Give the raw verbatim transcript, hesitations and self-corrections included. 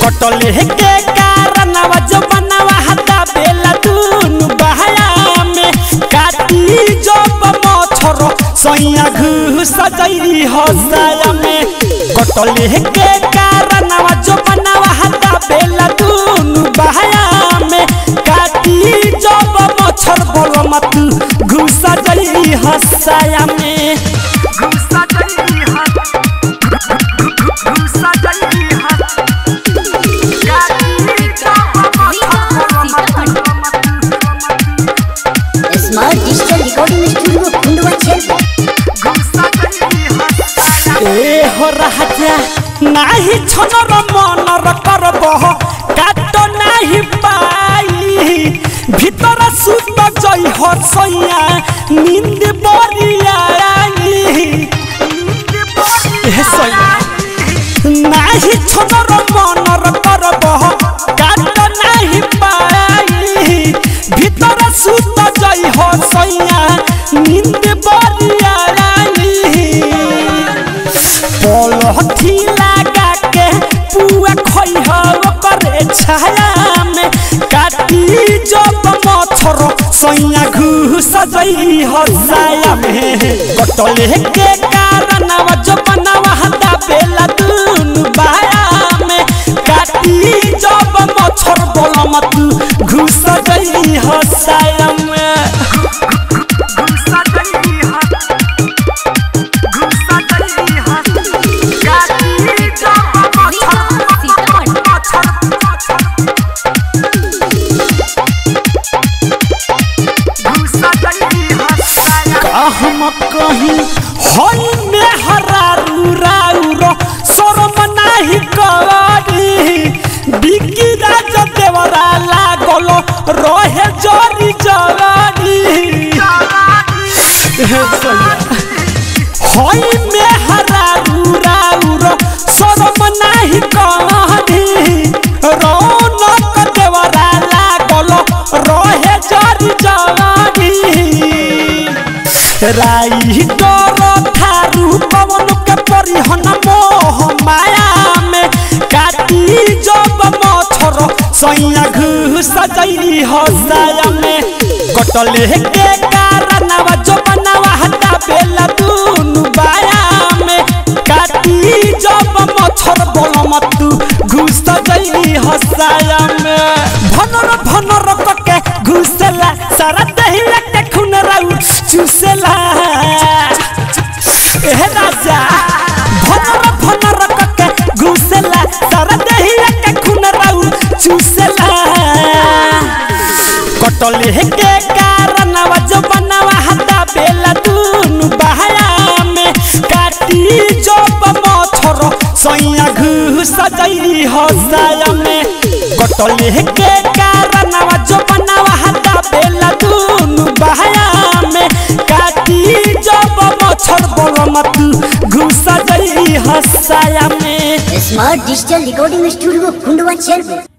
कटले के कारण जो बनावा हता बेला दूनु बहाया में काटी जब मछर सैया घुस जाई हसाया में कटले के कारण जो बनावा हता बेला दूनु बहाया में काटी जब मछर बोल मत घुस जाई हसाया में घुस जाई घुस जाई स्मार्ट डिजिटल रिकॉर्डिंग स्टूडियो कुंडवा छेल ए हो राजा नाही छनर मनर करबह काट नाही पाई भीतर सुत जई हो सैया नींद बरिया ए सैया नाही छनर मनर करबह काट नाही पाई भीतर सुत जई हो सैया नींद बरिया पलथी लगा के पुआ खई हो करे छाया में काटी जब मछर सैया घुस जाई हसाया में कटले के कारण जो बनावा हता बेला दूनु बाया में काटी जब मछर बोल मत घुस जाई हसाया में घुस जाई हम कहीं होई में हरारू राउरो शरम नाही करी बिकी राज देवरा लागल रहे जरी जवानी होई में हरारू राउरो शरम नाही करी रौनक देवरा लागल रहे जरी जवानी राई डर थारू पवन के परिहन मोह माया में काटी जब मछर सैया घुस जाई हसाया में कटले के कारण जो बनावा हता बेला दूनु बाया में काटी जब मछर बोल मत घुस जाई हसाया में भनर भनर के घुसला सारा दहिया के खून राउ चुसेला ए राजा भनर भनर के घुसला सारा दहिया के खून राउ चुसेला कटले के कारण जो बनावा हता बेला दूनु बहाया में काटी जब मछर सैया घुस जाई हसाया में कटले के कारण जो बनावा हता बेला दूनु बहाया में काटी जब मछर बोल मत घुस जाई हसाया में स्मार्ट डिजिटल रिकॉर्डिंग स्टूडियो कुंडवा छेल।